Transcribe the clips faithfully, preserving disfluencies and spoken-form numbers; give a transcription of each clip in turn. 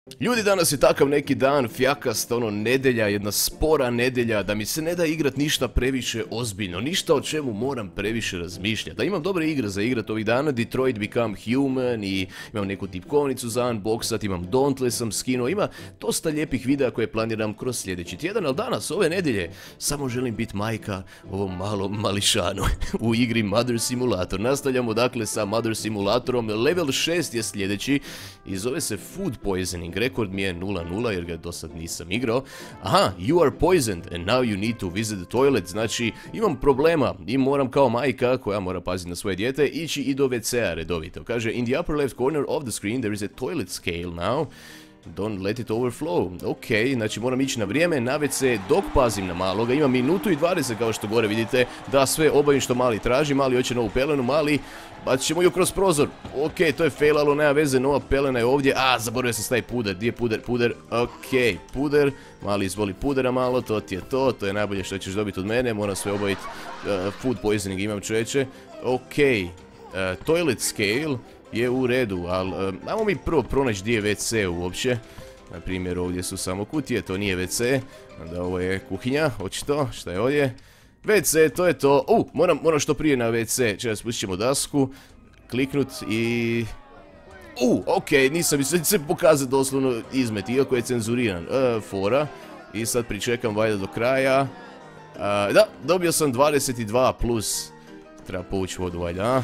Ljudi, danas je takav neki dan, fjakast, ono, nedjelja, jedna spora nedjelja, da mi se ne da igrat ništa previše ozbiljno, ništa o čemu moram previše razmišljati. Da imam dobre igre za igrat ovih dana, Detroit Become Human i imam neku tipkovnicu za unboxat, imam Dauntless sam skinuo, ima dosta lijepih videa koje planiram kroz sljedeći tjedan, ali danas, ove nedjelje, samo želim biti majka ovom malom mališanu u igri Mother Simulator. Nastavljamo dakle sa Mother Simulatorom, level šest je sljedeći i zove se Food Poisoning. Rekord mi je nula nula jer ga do sad nisam igrao. Aha, you are poisoned and now you need to visit the toilet. Znači, imam problema i moram kao majka koja mora paziti na svoje dijete ići i do ve ce a redovito. Kaže, in the upper left corner of the screen there is a toilet scale now. Don't let it overflow. Ok, znači moram ići na vrijeme na ve ce dok pazim na maloga. Imam minutu i dvadeset kao što gore vidite da sve obavim što mali traži. Mali hoće novu pelenu, mali bacit ćemo ju kroz prozor. Ok, to je failalo, nema veze, nova pelena je ovdje. A, zaboravio sam staviti puder. Gdje je puder? Puder, ok, puder. Mali izvoli pudera malo, to ti je to. To je najbolje što ćeš dobiti od mene. Moram sve obaviti. Uh, food poisoning imam, čovječe. Ok, uh, toilet scale je u redu, ali um, ajmo mi prvo pronaći gdje je ve ce uopće. Na primjer, ovdje su samo kutije, to nije ve ce. Onda ovo je kuhinja, očito, šta je ovdje? ve ce, to je to. U, uh, moram, moram što prije na ve ce. Čekaj, spustit ćemo dasku, kliknut i... U, uh, ok, nisam mi se pokazati doslovno izmet, iako je cenzuriran. Uh, fora. I sad pričekam valjda do kraja. Uh, da, dobio sam dvadeset dva plus. Treba povući vodu valjda, a?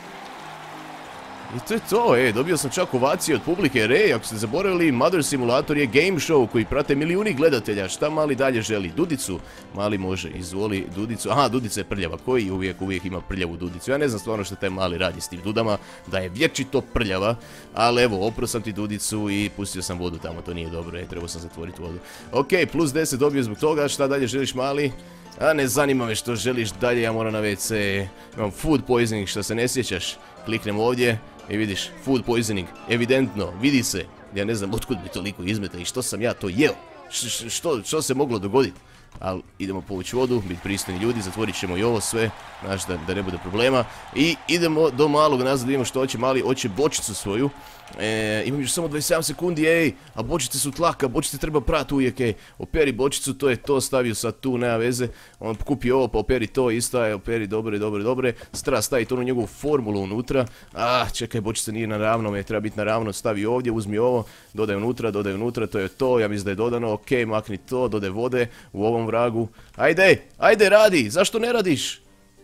I to je to, e, dobio sam čak ovacije od publike, rej, ako ste zaboravili, Mother Simulator je game show koji prate milijuni gledatelja, šta mali dalje želi? Dudicu? Mali može, izvoli Dudicu, aha, Dudica je prljava, koji uvijek, uvijek ima prljavu Dudicu, ja ne znam stvarno što taj mali radi s tim dudama, da je vječito prljava, ali evo, oprao sam ti Dudicu i pustio sam vodu tamo, to nije dobro, e, trebao sam zatvoriti vodu. Ok, plus deset dobio zbog toga, šta dalje želiš mali? A ne zanima me što želiš dalje, ja moram na ve ce, imam food poisoning, što se ne sjećaš, kliknem ovdje. I vidiš, food poisoning, evidentno, vidi se. Ja ne znam otkud mi toliko izmeta i što sam ja to jeo. Š što, što se moglo dogoditi? Ali idemo povući vodu, biti pristojni ljudi, zatvorit ćemo i ovo sve, znaš, da, da ne bude problema. I idemo do malog nazad, vidimo što hoće mali, hoće bočicu svoju. E, imam još samo dvadeset sedam sekundi, ej, a bočice su tlaka, bočice treba prati uvijek, ej. Operi bočicu, to je to, stavio sad tu, nema veze. On kupi ovo, pa operi to, isto je, operi, dobre, dobre, dobre. Treba staviti onu njegovu formulu unutra. A, čekaj, bočica nije na ravnom, treba biti na ravno, stavi ovdje, uzmi ovo, dodaj unutra, dodaj unutra, to je to, ja mislim da je dodano, ok, makni to, dodaj vode u ovom vragu. Ajde, ajde, radi, zašto ne radiš?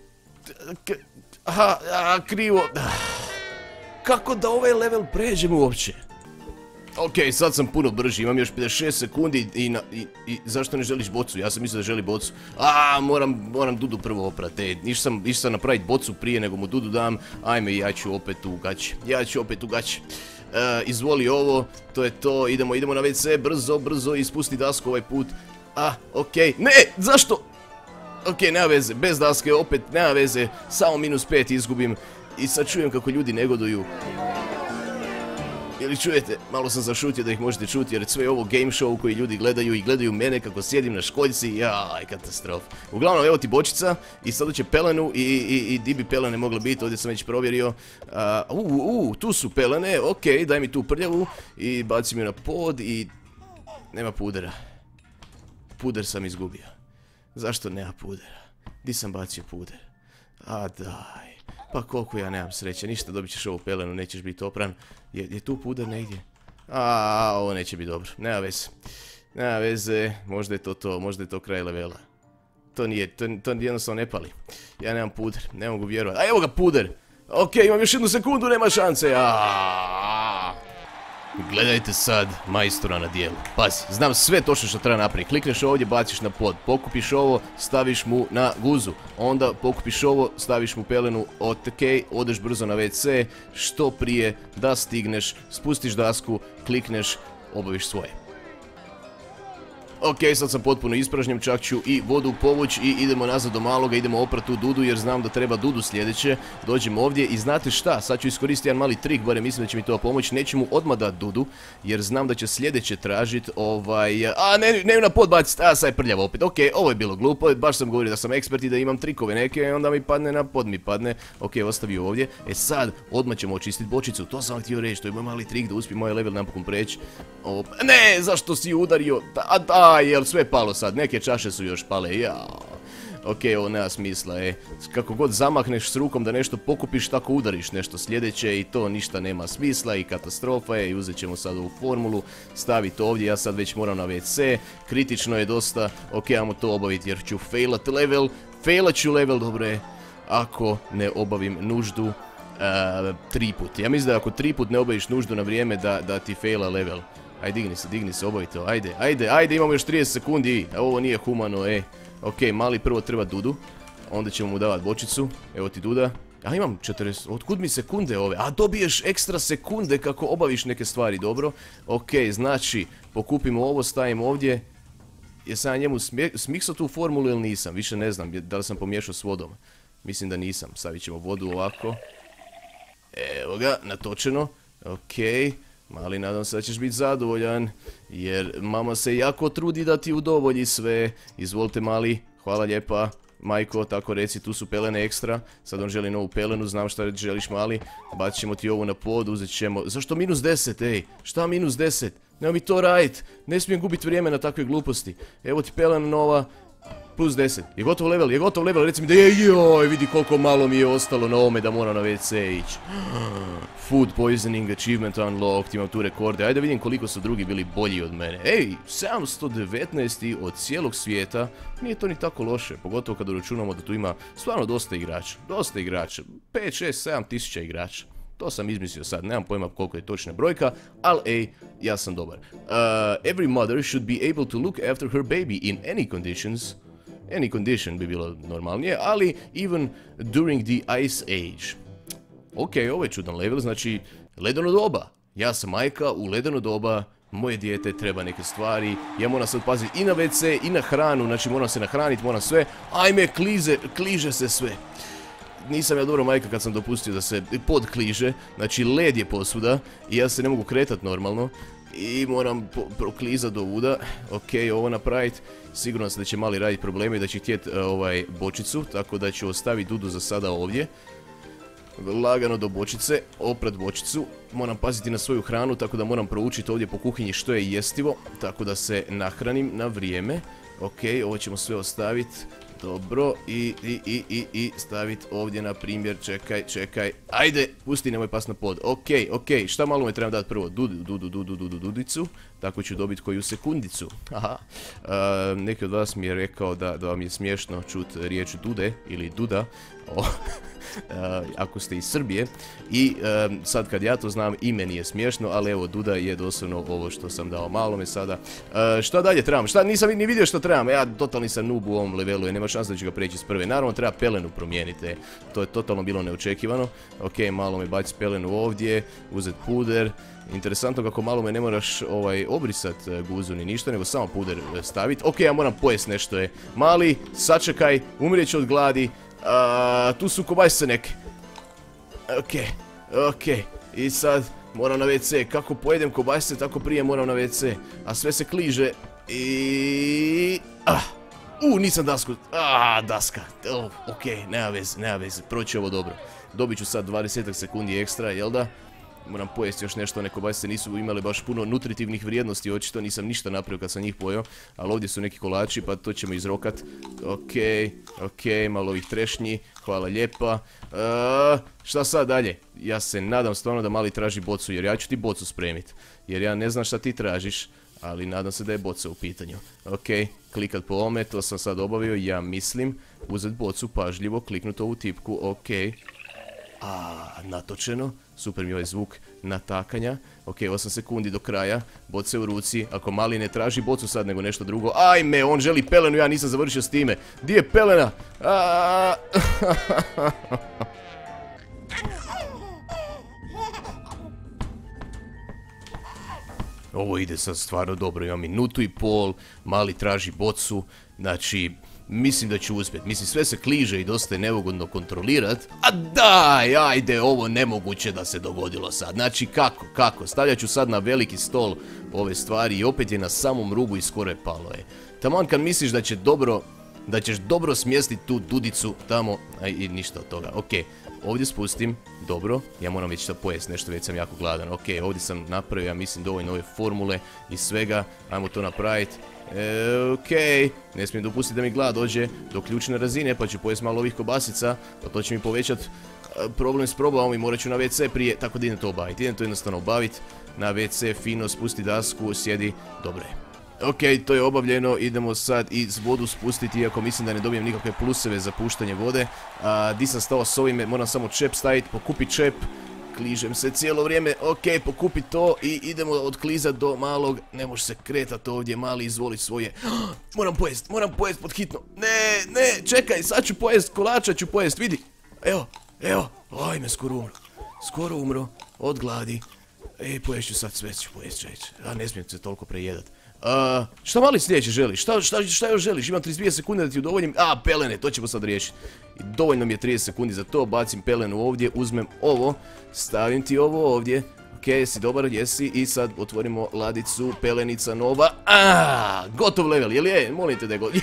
Aha, a, krivo. Kako da ovaj level pređem uopće? Ok, sad sam puno brži, imam još pedeset šest sekundi i, na, i, i zašto ne želiš bocu? Ja sam mislio da želi bocu. A, moram, moram Dudu prvo oprati. Išao sam, išao sam napraviti bocu prije nego mu Dudu dam. Ajme, ja ću opet u gaće. Ja ću opet u gaće. Uh, izvoli ovo, to je to, idemo, idemo na ve ce, brzo, brzo, ispusti dasku ovaj put. A, ok, ne, zašto? Ok, nema veze, bez daske, opet, nema veze, samo minus pet izgubim. I sad čujem kako ljudi negoduju. Ili čujete, malo sam zašutio da ih možete čuti jer sve je ovo game show koji ljudi gledaju i gledaju mene kako sjedim na školjci. Jaj, katastrof. Uglavnom, evo ti bočica i sad će pelenu i, i, i di bi pelene mogle biti, ovdje sam već provjerio. Uuu, uh, uh, tu su pelene, ok, daj mi tu prljavu i bacim ju na pod i... Nema pudera. Puder sam izgubio. Zašto nema pudera? Di sam bacio puder? A daj. Pa koliko ja nemam sreće, ništa, dobit ćeš ovu pelenu, nećeš biti opran. Je, je tu puder negdje? A, ovo neće biti dobro, nema veze. Nema veze, možda je to to, možda je to kraj levela. To nije, to, to jednostavno ne pali. Ja nemam puder, ne mogu vjerovati. A evo ga puder! Ok, imam još jednu sekundu, nema šanse. Aaaa. Gledajte sad majstora na dijelu. Pazi, znam sve točno što treba napraviti. Klikneš ovdje, baciš na pod. Pokupiš ovo, staviš mu na guzu. Onda pokupiš ovo, staviš mu pelenu. Ok, odeš brzo na ve ce. Što prije da stigneš, spustiš dasku, klikneš, obaviš svoje. Ok, sad sam potpuno ispražnjen, čak ću i vodu povući i idemo nazad do maloga, idemo oprati tu dudu jer znam da treba dudu sljedeće. Dođemo ovdje i znate šta, sad ću iskoristiti jedan mali trik, barem mislim da će mi to pomoći, neću mu odmah dati dudu jer znam da će sljedeće tražiti ovaj... A, ne, ne na pod baciti, a sad je prljavo opet, ok, ovo je bilo glupo, baš sam govorio da sam ekspert i da imam trikove neke i onda mi padne na pod mi padne. Ok, ostavio ovdje, e sad odmah ćemo očistiti bočicu, to sam vam htio reći, to je moj mali trik da uspijem moj level napokon preći. Ne, zašto si udario, a da, jel sve palo sad, neke čaše su još pale, jao. Ok, ovo nema smisla, e. Kako god zamahneš s rukom da nešto pokupiš, tako udariš nešto sljedeće i to ništa nema smisla i katastrofa je. I uzet ćemo sad ovu formulu, staviti ovdje, ja sad već moram na ve ce, kritično je dosta, ok, ajmo to obaviti jer ću failat level, failat ću level, dobro je, ako ne obavim nuždu uh, tri put. Ja mislim da ako tri put ne obaviš nuždu na vrijeme da, da ti faila level. Ajde, digni se, digni se, obavi to, ajde, ajde, ajde, imamo još trideset sekundi, ovo nije humano, e. Ok, mali prvo treba dudu, onda ćemo mu davati bočicu, evo ti duda. A imam četrdeset, otkud mi sekunde ove? A dobiješ ekstra sekunde kako obaviš neke stvari, dobro. Ok, znači, pokupimo ovo, stavimo ovdje. Jesam ja njemu smiksao tu formulu ili nisam? Više ne znam, da li sam pomiješao s vodom. Mislim da nisam, stavit ćemo vodu ovako. Evo ga, natočeno, ok. Mali, nadam se da ćeš biti zadovoljan, jer mama se jako trudi da ti udovolji sve. Izvolite mali, hvala lijepa. Majko, tako reci, tu su pelene ekstra. Sad on želi novu pelenu, znam šta želiš mali. Bacit ćemo ti ovu na pod, uzet ćemo... Zašto minus deset, ej? Šta minus deset? Nemo mi to radit. Ne smijem gubiti vrijeme na takve gluposti. Evo ti pelena nova. Plus deset. Je gotov level, je gotov level, reci mi da je, joj, vidi koliko malo mi je ostalo na ovome da moram na ve ce ići. Food poisoning achievement unlocked, imam tu rekorde, ajde vidim koliko su drugi bili bolji od mene. Ej, sedamsto devetnaest od cijelog svijeta, nije to ni tako loše, pogotovo kada računamo da tu ima stvarno dosta igrača, dosta igrača, pet, šest, sedam tisuća igrača. To sam izmislio sad, nemam pojma koliko je točna brojka, ali ej, ja sam dobar. Uh, every mother should be able to look after her baby in any conditions. Any condition bi bilo normalnije, ali even during the ice age. Ok, ovo je čudan level, znači ledeno doba. Ja sam majka u ledeno doba, moje dijete treba neke stvari, ja moram sad paziti i na ve ce i na hranu, znači moram se nahraniti, moram sve. Ajme, klize, kliže se sve. Nisam ja dobro majka kad sam dopustio da se pod kliže, znači led je posuda i ja se ne mogu kretati normalno. I moram proklizati do vuda. Ok, ovo napraviti. Sigurno sam da će mali raditi probleme i da će htjeti uh, ovaj, bočicu. Tako da ću ostaviti dudu za sada ovdje. Lagano do bočice. Oprat bočicu. Moram paziti na svoju hranu. Tako da moram proučiti ovdje po kuhinji što je jestivo. Tako da se nahranim na vrijeme. Ok, ovo ćemo sve ostaviti. Dobro, i, i, i, i, i staviti ovdje na primjer, čekaj, čekaj, ajde, pusti, nemoj pas na pod, ok, ok, šta malo me trebam dati prvo, dudu, dudu, dudu, dudu, dudicu, tako ću dobiti koju sekundicu, haha, uh, neki od vas mi je rekao da, da vam je smiješno čuti riječ dude, ili duda, o, uh, ako ste iz Srbije, i uh, sad kad ja to znam, i meni je smiješno, ali evo, duda je doslovno ovo što sam dao malome sada. Uh, šta dalje trebam, šta, nisam ni vidio što trebam, ja totalni sam noob u ovom levelu i nema šanse da ću ga preći s prve. Naravno treba pelenu promijeniti, to je totalno bilo neočekivano. Ok, malo me baci pelenu ovdje, uzet puder. Interesantno kako malo me ne moraš ovaj, obrisat guzu ni ništa, nego samo puder staviti. Ok, ja moram pojest nešto je. Mali, sačekaj, umrijet ću od gladi. A, tu su kobasice neke. Ok, ok, i sad moram na ve ce. Kako pojedem kobasice, tako prije moram na ve ce. A sve se kliže i... Ah. U, nisam dasku, aaa, daska, oh, ok, nema veze, nema veze, proći ovo dobro. Dobit ću sad dvadeset sekundi ekstra, jel da? Moram pojesti još nešto, one kobasice nisu imale baš puno nutritivnih vrijednosti, očito nisam ništa napravio kad sam njih pojeo. Ali ovdje su neki kolači, pa to ćemo izrokat. Ok, ok, malo ovih trešnji, hvala lijepa. Uh, šta sad dalje? Ja se nadam stvarno da mali traži bocu, jer ja ću ti bocu spremit. Jer ja ne znam šta ti tražiš. Ali nadam se da je boca u pitanju. Ok, klikat po ovome, to sam sad obavio, ja mislim. Uzet bocu, pažljivo, kliknut ovu tipku, ok. A, natočeno, super mi je ovaj zvuk natakanja. Ok, osam sekundi do kraja, boce u ruci, ako mali ne traži bocu sad nego nešto drugo. Ajme, on želi pelenu, ja nisam završio s time. Di je pelena? Aaaa... Ovo ide sad stvarno dobro, ima minutu i pol, mali traži bocu, znači, mislim da ću uspjet. Mislim, sve se kliže i dosta je neugodno kontrolirat. A daj, ajde, ovo nemoguće da se dogodilo sad. Znači, kako, kako? Stavljat ću sad na veliki stol ove stvari i opet je na samom rubu i skoro je palo je. Taman kad misliš da će dobro, da ćeš dobro smjestiti tu dudicu tamo, aj, i ništa od toga, okej. Ovdje spustim, dobro, ja moram već sad pojest nešto, već sam jako gladan, ok, ovdje sam napravio, ja mislim, dovoljno ove formule i svega, ajmo to napraviti, e, ok, ne smijem dopustiti da mi glad dođe do ključne razine, pa ću pojest malo ovih kobasica, pa to će mi povećati problem s probavom i morat ću na ve ce prije, tako da idem to obaviti, idem to jednostavno obaviti, na ve ce, fino, spusti dasku, sjedi, dobro je. Ok, to je obavljeno, idemo sad i vodu spustiti, iako mislim da ne dobijem nikakve pluseve za puštanje vode. A, di sam stao s ovime, moram samo čep staviti, pokupit čep, kližem se cijelo vrijeme, ok, pokupit to i idemo odklizat do malog, ne može se kretat ovdje, mali izvoli svoje. Moram pojest, moram pojest pod hitno, ne, ne, čekaj, sad ću pojest, kolača ću pojest, vidi, evo, evo, ajme, skoro umro, skoro umro, od gladi. E, poješću sad, sve ću pojest, čeč, a ne smijem se toliko prejedat. Uh, šta mali sljedeće želiš? Šta, šta, šta još želiš? Imam trideset dvije sekunde da ti udovoljim. A, pelene, to ćemo sad riješiti. I dovoljno mi je trideset sekundi za to. Bacim pelenu ovdje, uzmem ovo. Stavim ti ovo ovdje. Ok, jesi dobar, jesi. I sad otvorimo ladicu, pelenica nova. A, gotov level, jel je? Molim te da je gotov.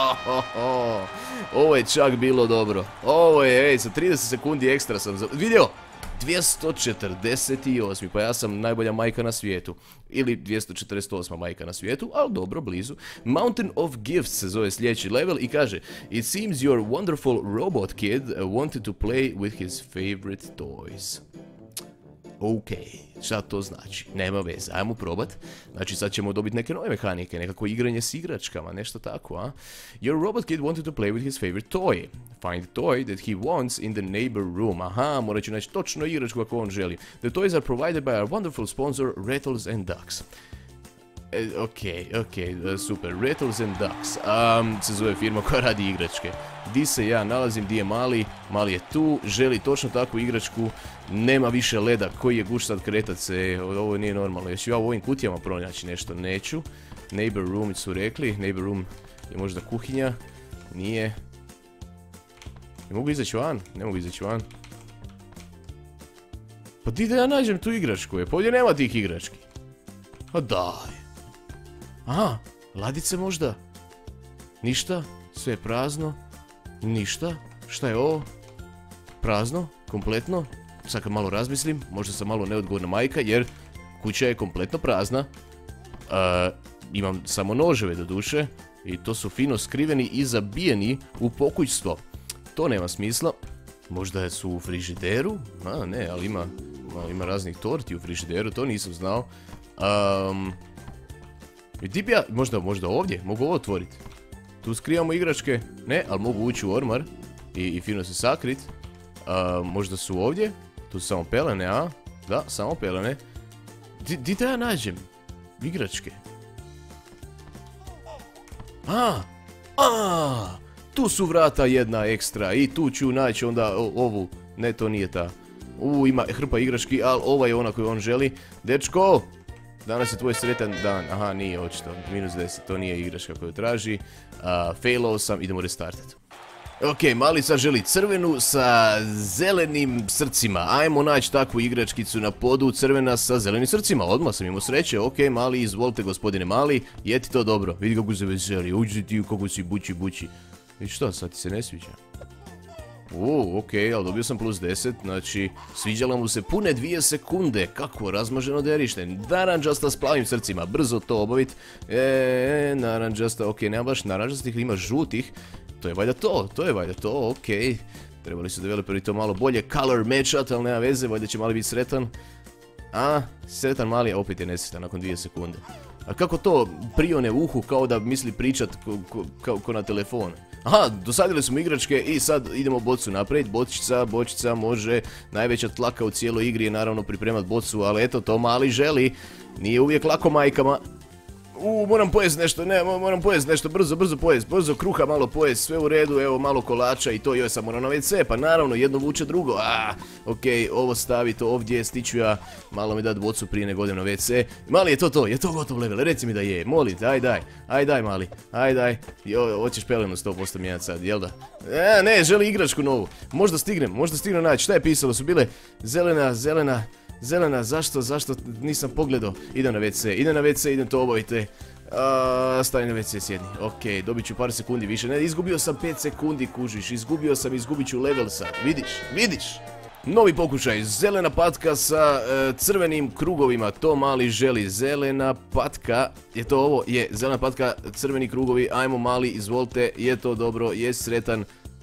Ovo je čak bilo dobro. Ovo je, ej, sa trideset sekundi ekstra sam vidio. dvjesto četrdeset osam, pa ja sam najbolja majka na svijetu. Ili dvjesto četrdeset osma majka na svijetu, ali dobro, blizu. Mountain of Gifts se zove sljedeći level i kaže: It seems your wonderful robot kid wanted to play with his favorite toys. Ok, šta to znači? Nema veze, ajmo probat. Znači sad ćemo dobiti neke nove mehanike, nekako igranje s igračkama, nešto tako, a? Your robot kid wanted to play with his favorite toy. Find the toy that he wants in the neighbor room. Aha, morat ću naći točno igračku kako on želi. The toys are provided by our wonderful sponsor, Rattles and Ducks. E, ok, ok, super, Rattles and Ducks, um, se zove firma koja radi igračke. Di se ja nalazim, di je mali, mali je tu, želi točno takvu igračku, nema više leda, koji je guš sad kretat se, ovo nije normalno, još ja u ovim kutijama pronaći nešto, neću. Neighbor room su rekli, neighbor room je možda kuhinja, nije. Ne mogu izaći van, ne mogu izaći van. Pa di da ja nađem tu igračku je, pa ovdje nema tih igrački. A daj. Aha, ladice možda? Ništa, sve je prazno. Ništa, šta je ovo? Prazno, kompletno. Sad kad malo razmislim, možda sam malo neodgovorna majka jer kuća je kompletno prazna. Uh, imam samo noževe do duše i to su fino skriveni i zabijeni u pokućstvo. To nema smisla. Možda su u frižideru? A ne, ali ima, ima raznih torti u frižideru, to nisam znao. Um, Di bi ja, možda, možda ovdje, mogu ovo otvoriti. Tu skrivamo igračke, ne, ali mogu ući u ormar i, i fino se sakrit. Uh, možda su ovdje, tu su samo pelene, a? Da, samo pelene. Di, di da ja nađem igračke? A, a, tu su vrata jedna ekstra i tu ću naći onda o, ovu, ne, to nije ta. U, ima hrpa igrački, ali ova je ona koju on želi. Dečko! Danas je tvoj sretan dan, aha, nije očito, minus deset, to nije igračka koju traži, uh, failao sam, idemo restartati. Ok, mali sad želi crvenu sa zelenim srcima, ajmo naći takvu igračkicu na podu, crvena sa zelenim srcima, odmah sam imao sreće, ok, mali, izvolite gospodine mali, jeti to dobro, vidi kako se veseli, uđi ti kako si bući bući. I što, sad ti se ne sviđa? Uuu, ok, ali dobio sam plus deset, znači sviđala mu se pune dvije sekunde, kakvo razmaženo derište, naranđasta s plavim srcima, brzo to obavit, eee, naranđasta, ok, nema baš naranđastih, ima žutih, to je valjda to, to je valjda to, ok, trebali su developeri to malo bolje color matchat, ali nema veze, valjda će mali biti sretan, a, sretan mali, a opet je nesretan nakon dvije sekunde. A kako to prione uhu kao da misli pričat ko, ko, ko, ko na telefon? Aha, dosadili smo igračke i sad idemo bocu napraviti. Bočica, bočica može, najveća tlaka u cijeloj igri je naravno pripremat bocu, ali eto to mali želi. Nije uvijek lako majkama. U, moram pojest nešto, ne, moram pojest nešto, brzo, brzo pojest, brzo kruha malo pojest, sve u redu, evo malo kolača i to, joj sam moram na ve ce, pa naravno, jedno vuče drugo, a, okej, ovo staviti ovdje, stiću ja, malo mi dati bocu prije nego odem na ve ce, mali je to to, je to gotov level, reci mi da je, molim te, aj daj, aj daj mali, aj daj, jo, hoćeš pelenu sto posto mijenjati sad, jel da? E, ne, želi igračku novu, možda stignem, možda stignem naći, šta je pisalo, su bile zelena, zelena, zelena, zašto, zašto, nisam pogledao, idem na ve ce, idem na ve ce, idem to obavite, stavi na ve ce, sjedni, okej, dobit ću par sekundi više, ne, izgubio sam pet sekundi, kužiš, izgubio sam, izgubit ću level sad, vidiš, vidiš, novi pokušaj, zelena patka sa uh, crvenim krugovima, to mali želi, zelena patka, je to ovo, je, zelena patka, crveni krugovi, ajmo mali, izvolite, je to dobro, je sretan,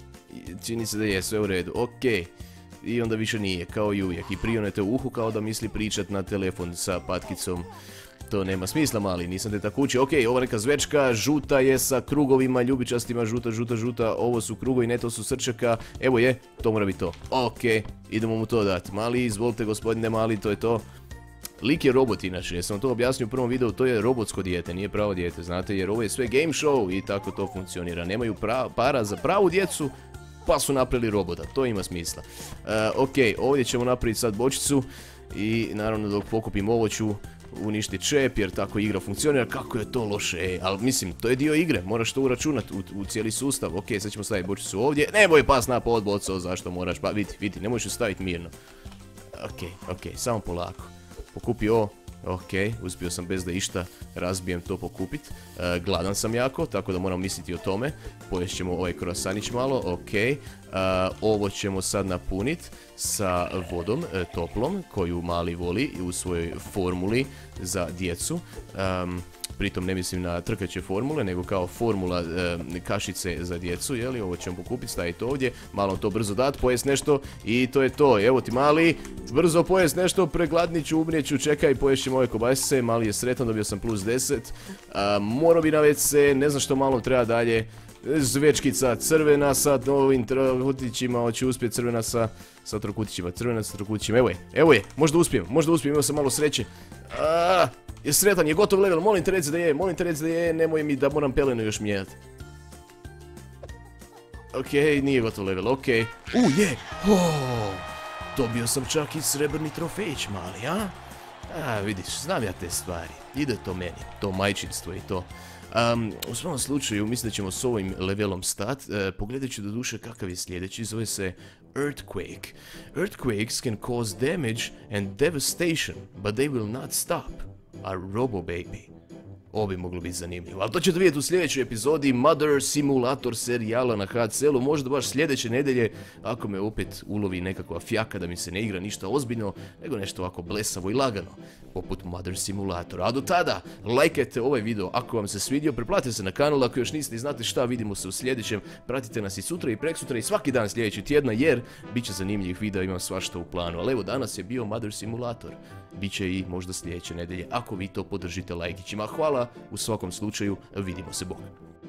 čini se da je, sve u redu, okej. I onda više nije, kao i uvijek. I prionete u uhu kao da misli pričat na telefon sa patkicom. To nema smisla mali, nisam te tako učio. Okej, ova neka zvečka, žuta je sa krugovima, ljubičastima, žuta, žuta, žuta. Ovo su krugovi, ne to su srčaka. Evo je, to mora biti to. Okej, idemo mu to dati. Mali, izvolite gospodine mali, to je to. Lik je robot inače, jesam to objasnio u prvom videu, to je robotsko dijete, nije pravo dijete, znate, jer ovo je sve game show i tako to funkcionira. Nemaju para za pravu djecu, pa su napravili robota, to ima smisla. Uh, ok, ovdje ćemo napraviti sad bočicu i naravno dok pokupim ovo ću uništiti čep jer tako igra funkcionira. Kako je to loše, ej, ali mislim, to je dio igre, moraš to uračunati u, u cijeli sustav. Ok, sad ćemo staviti bočicu ovdje, nemoj pas na pod boco, zašto moraš, pa vidi, vidi, ne možeš ju staviti mirno. Ok, ok, samo polako, pokupi ovo. Ok, uspio sam bez da išta razbijem to pokupit. E, gladan sam jako, tako da moram misliti o tome. Pojest ćemo ovaj krosanić malo, ok. E, ovo ćemo sad napunit sa vodom e, toplom, koju mali voli u svojoj formuli za djecu. Um, Pritom ne mislim na trkaće formule, nego kao formula e, kašice za djecu, jeli, ovo ćemo pokupiti, staviti ovdje, malo to brzo dat, pojest nešto i to je to, evo ti mali, brzo pojest nešto, pregladnit ću, umrijet ću, čekaj, pojest ćemo ove kobasice, mali je sretan, dobio sam plus deset, a, morao bi na ve ce, ne znam što malo treba dalje, zvečkica crvena sa novim trokutićima, hoću uspjeti crvena sa, sa trokutićima, crvena sa trokutićima, evo je, evo je, možda uspijem, možda uspijem, imao sam malo sreće, aaaa. Je sretan, je gotov level, molim te reci da je, molim te reci da je, nemoj mi da moram pelenu još mijenjati. Okej, nije gotov level, okej. U, je! Oh, dobio sam čak i srebrni trofejić mali, a? A, vidiš, znam ja te stvari, ide to meni, to majčinstvo i to. Um, u svom slučaju, mislim da ćemo s ovim levelom stat, uh, pogledat ću do duše kakav je sljedeći, zove se Earthquake. Earthquakes can cause damage and devastation, but they will not stop. A Robo Baby. Ovo bi moglo biti zanimljivo, ali to ćete vidjeti u sljedećoj epizodi Mother Simulator serijala na ha ce el-u, možda baš sljedeće nedelje, ako me opet ulovi nekakva fjaka da mi se ne igra ništa ozbiljno, nego nešto ovako blesavo i lagano, poput Mother Simulatora. A do tada, lajkajte ovaj video ako vam se svidio, preplatite se na kanal ako još niste i znate šta, vidimo se u sljedećem, pratite nas i sutra i preksutra i svaki dan sljedećeg tjedna jer bit će zanimljivih videa, imam svašta u planu, ali evo danas je bio Mother Simulator, bit će i možda sljedeće nedelje ako vi to podržite lajkićima. Hvala, u svakom slučaju vidimo se, bok.